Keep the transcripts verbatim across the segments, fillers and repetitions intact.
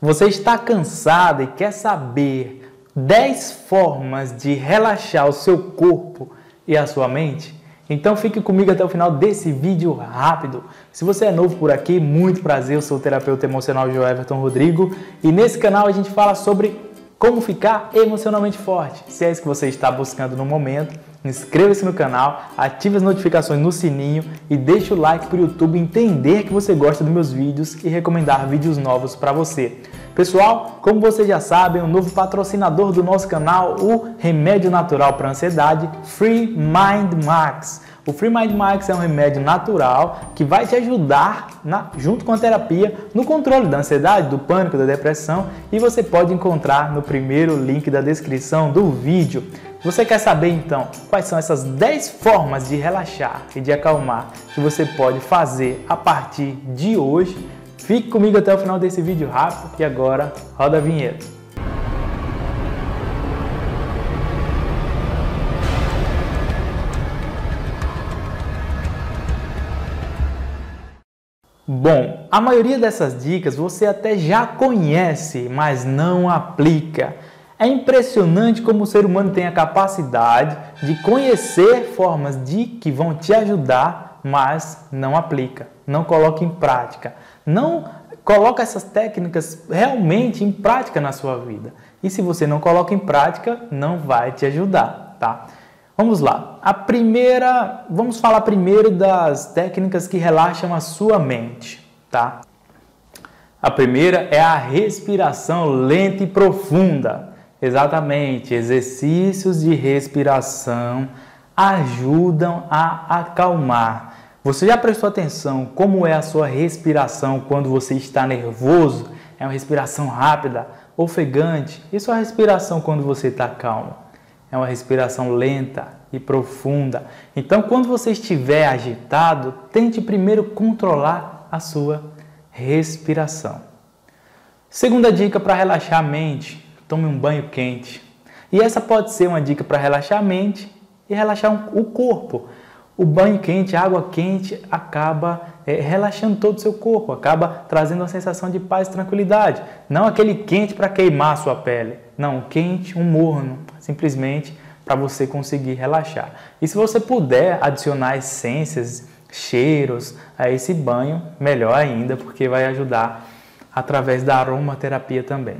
Você está cansado e quer saber dez formas de relaxar o seu corpo e a sua mente? Então fique comigo até o final desse vídeo rápido. Se você é novo por aqui, muito prazer, eu sou o terapeuta emocional Joeverton Rodrigo e nesse canal a gente fala sobre como ficar emocionalmente forte. Se é isso que você está buscando no momento, inscreva-se no canal, ative as notificações no sininho e deixe o like para o YouTube entender que você gosta dos meus vídeos e recomendar vídeos novos para você. Pessoal, como vocês já sabem, o novo patrocinador do nosso canal, o remédio natural para ansiedade, Free Mind Max. O Free Mind Max é um remédio natural que vai te ajudar, na, junto com a terapia, no controle da ansiedade, do pânico, da depressão e você pode encontrar no primeiro link da descrição do vídeo. Você quer saber então quais são essas dez formas de relaxar e de acalmar que você pode fazer a partir de hoje? Fique comigo até o final desse vídeo rápido e agora roda a vinheta. Bom, a maioria dessas dicas você até já conhece, mas não aplica. É impressionante como o ser humano tem a capacidade de conhecer formas de que vão te ajudar, mas não aplica, não coloca em prática, não coloca essas técnicas realmente em prática na sua vida. E se você não coloca em prática, não vai te ajudar, tá? Vamos lá. A primeira, vamos falar primeiro das técnicas que relaxam a sua mente, tá? A primeira é a respiração lenta e profunda. Exatamente, exercícios de respiração ajudam a acalmar. Você já prestou atenção como é a sua respiração quando você está nervoso? É uma respiração rápida, ofegante. E sua respiração quando você está calmo? É uma respiração lenta e profunda. Então, quando você estiver agitado, tente primeiro controlar a sua respiração. Segunda dica para relaxar a mente: tome um banho quente. E essa pode ser uma dica para relaxar a mente e relaxar o corpo. O banho quente, a água quente, acaba é, relaxando todo o seu corpo, acaba trazendo uma sensação de paz e tranquilidade. Não aquele quente para queimar a sua pele. Não, quente, um morno, simplesmente para você conseguir relaxar. E se você puder adicionar essências, cheiros a esse banho, melhor ainda, porque vai ajudar através da aromaterapia também.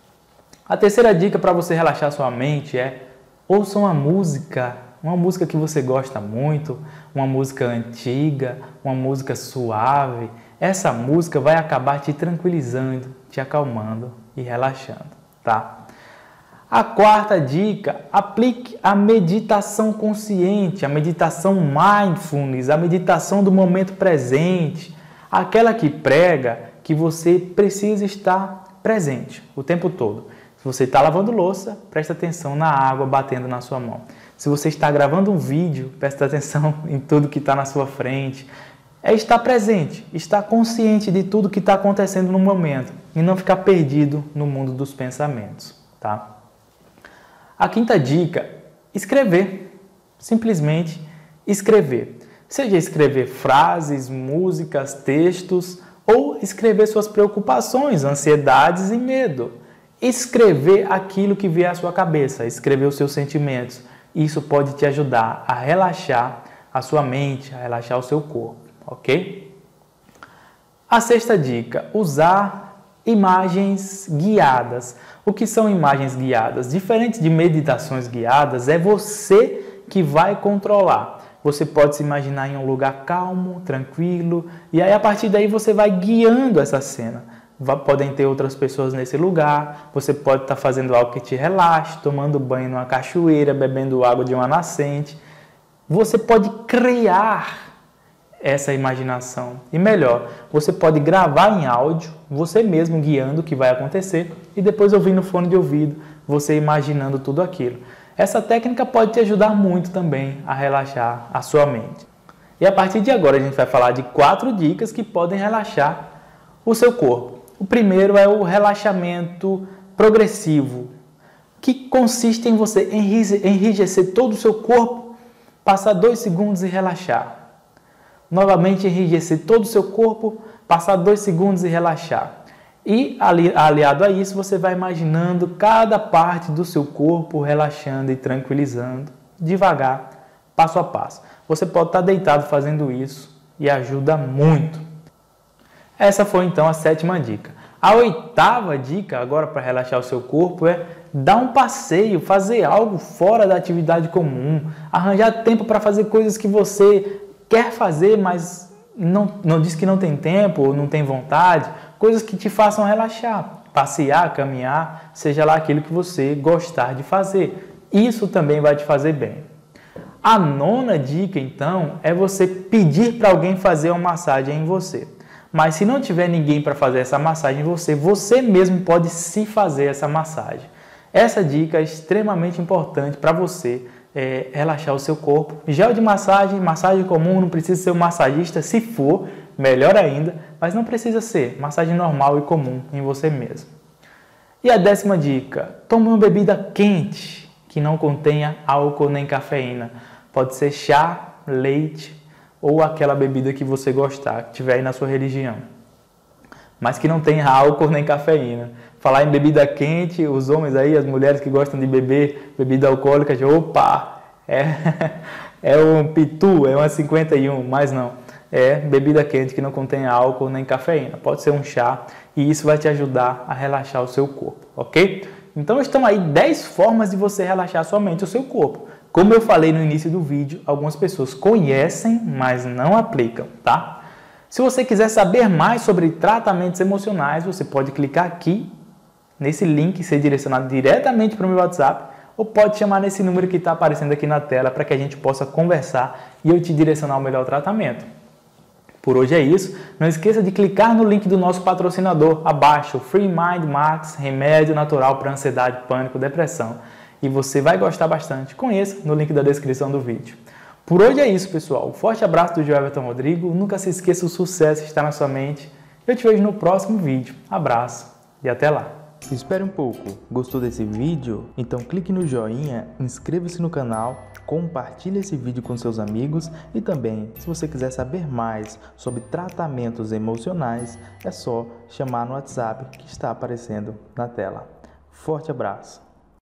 A terceira dica para você relaxar sua mente é ouça uma música, uma música que você gosta muito, uma música antiga, uma música suave. Essa música vai acabar te tranquilizando, te acalmando e relaxando, tá? A quarta dica, aplique a meditação consciente, a meditação mindfulness, a meditação do momento presente, aquela que prega que você precisa estar presente o tempo todo. Se você está lavando louça, presta atenção na água batendo na sua mão. Se você está gravando um vídeo, presta atenção em tudo que está na sua frente. É estar presente, estar consciente de tudo que está acontecendo no momento e não ficar perdido no mundo dos pensamentos, tá? A quinta dica, escrever. Simplesmente escrever. Seja escrever frases, músicas, textos ou escrever suas preocupações, ansiedades e medo. Escrever aquilo que vier à sua cabeça, escrever os seus sentimentos. Isso pode te ajudar a relaxar a sua mente, a relaxar o seu corpo, ok? A sexta dica, usar imagens guiadas. O que são imagens guiadas? Diferente de meditações guiadas, é você que vai controlar. Você pode se imaginar em um lugar calmo, tranquilo, e aí a partir daí você vai guiando essa cena. Podem ter outras pessoas nesse lugar, você pode estar fazendo algo que te relaxe, tomando banho numa cachoeira, bebendo água de uma nascente. Você pode criar essa imaginação. E melhor, você pode gravar em áudio, você mesmo guiando o que vai acontecer e depois ouvir no fone de ouvido, você imaginando tudo aquilo. Essa técnica pode te ajudar muito também a relaxar a sua mente. E a partir de agora a gente vai falar de quatro dicas que podem relaxar o seu corpo. O primeiro é o relaxamento progressivo, que consiste em você enrijecer todo o seu corpo, passar dois segundos e relaxar. Novamente enrijecer todo o seu corpo, passar dois segundos e relaxar. E ali, aliado a isso, você vai imaginando cada parte do seu corpo relaxando e tranquilizando, devagar, passo a passo. Você pode estar deitado fazendo isso e ajuda muito. Essa foi então a sétima dica. A oitava dica, agora para relaxar o seu corpo, é dar um passeio, fazer algo fora da atividade comum, arranjar tempo para fazer coisas que você quer fazer, mas não, não diz que não tem tempo ou não tem vontade, coisas que te façam relaxar, passear, caminhar, seja lá aquilo que você gostar de fazer. Isso também vai te fazer bem. A nona dica, então, é você pedir para alguém fazer uma massagem em você. Mas se não tiver ninguém para fazer essa massagem em você, você mesmo pode se fazer essa massagem. Essa dica é extremamente importante para você é, relaxar o seu corpo. Gel de massagem, massagem comum, não precisa ser um massagista, se for, melhor ainda, mas não precisa ser, massagem normal e comum em você mesmo. E a décima dica, tome uma bebida quente que não contenha álcool nem cafeína. Pode ser chá, leite ou aquela bebida que você gostar, que tiver aí na sua religião, mas que não tenha álcool nem cafeína. Falar em bebida quente, os homens aí, as mulheres que gostam de beber bebida alcoólica, de opa, é, é um pitu, é uma cinquenta e um, mas não. É bebida quente que não contém álcool nem cafeína. Pode ser um chá e isso vai te ajudar a relaxar o seu corpo, ok? Então estão aí dez formas de você relaxar sua mente e o seu corpo. Como eu falei no início do vídeo, algumas pessoas conhecem, mas não aplicam, tá? Se você quiser saber mais sobre tratamentos emocionais, você pode clicar aqui nesse link e ser direcionado diretamente para o meu WhatsApp, ou pode chamar nesse número que está aparecendo aqui na tela para que a gente possa conversar e eu te direcionar o melhor tratamento. Por hoje é isso. Não esqueça de clicar no link do nosso patrocinador abaixo, Free Mind Max, remédio natural para ansiedade, pânico, depressão. E você vai gostar bastante. Conheça no link da descrição do vídeo. Por hoje é isso, pessoal. Um forte abraço do Joelton Rodrigo. Nunca se esqueça, o sucesso está na sua mente. Eu te vejo no próximo vídeo. Abraço e até lá. Espere um pouco. Gostou desse vídeo? Então clique no joinha, inscreva-se no canal, compartilhe esse vídeo com seus amigos e também, se você quiser saber mais sobre tratamentos emocionais, é só chamar no WhatsApp que está aparecendo na tela. Forte abraço!